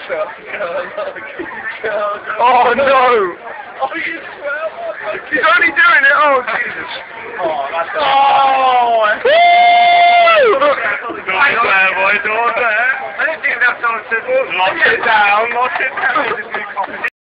Oh no! Oh, you swear? He's only doing it! Oh, Jesus! Oh, that's Oh! Woo! Don't swear, boy, don't swear. I didn't think that's on the lock it down, lock it down.